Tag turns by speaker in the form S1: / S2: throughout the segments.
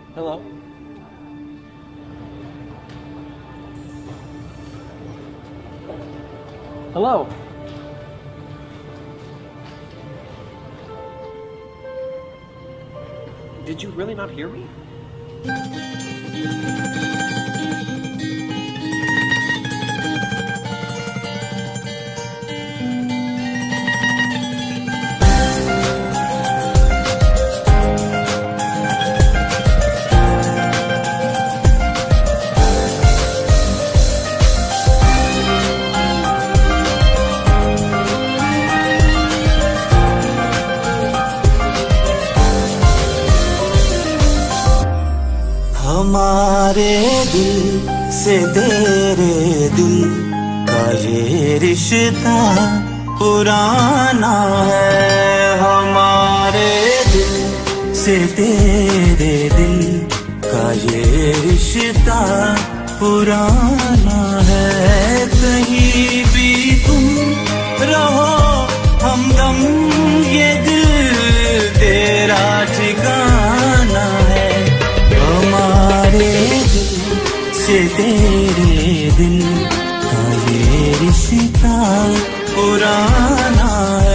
S1: Hello? Hello? Did you really not hear me?
S2: हमारे दिल से तेरे दिल का ये रिश्ता पुराना है। हमारे दिल से तेरे दिल का ये रिश्ता पुराना है। कहीं भी तुम रहो हमदम, ये दिल तेरा ठिकाना है। हमारे दिल से तेरे दिल का ये रिश्ता पुराना है।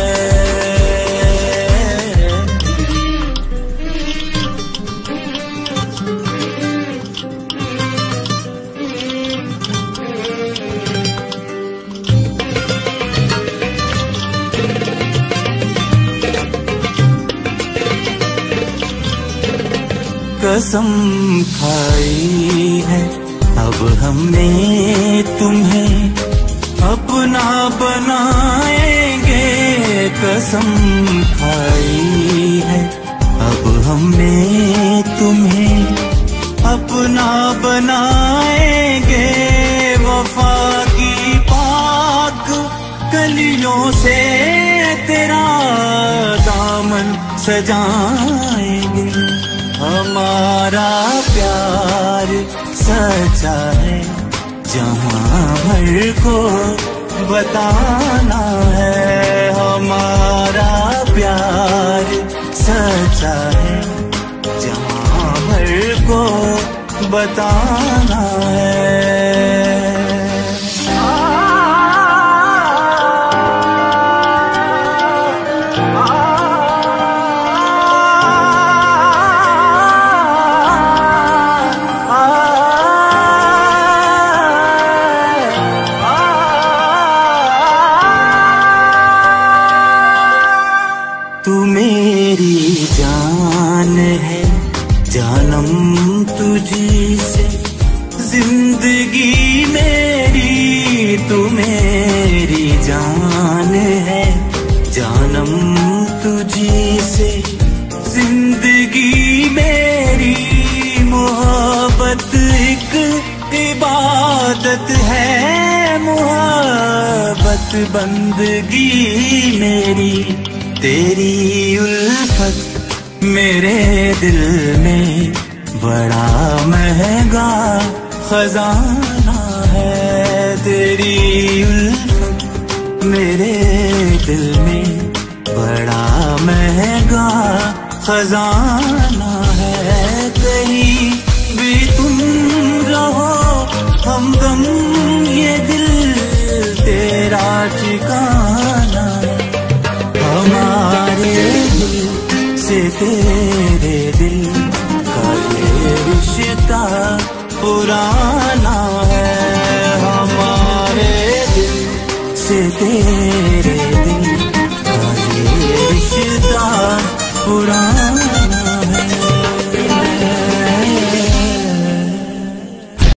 S2: कसम खाई है अब हमने तुम्हें अपना बनाएंगे। कसम खाई है अब हमने तुम्हें अपना बनाएंगे। वफा की पाक कलियों से तेरा दामन सजाएंगे। हमारा प्यार सच्चा है, जहां भर को बताना है। हमारा प्यार सच्चा है, जहां भर को बताना है। तू मेरी जान है, जानम तुझी से जिंदगी मेरी। तू मेरी जान है, जानम तुझी से जिंदगी मेरी। मोहब्बत एक इबादत है, मोहब्बत बंदगी मेरी। तेरी उल्फत मेरे दिल में बड़ा महंगा खजाना है। तेरी उल्फत मेरे दिल में बड़ा महंगा खजाना है। कहीं भी तुम रहो हमदम, ये दिल तेरा ठिकाना है। हमारे दिल से तेरे दिल का ये रिश्ता पुराना है। हमारे दिल से तेरे दिल का ये रिश्ता पुराना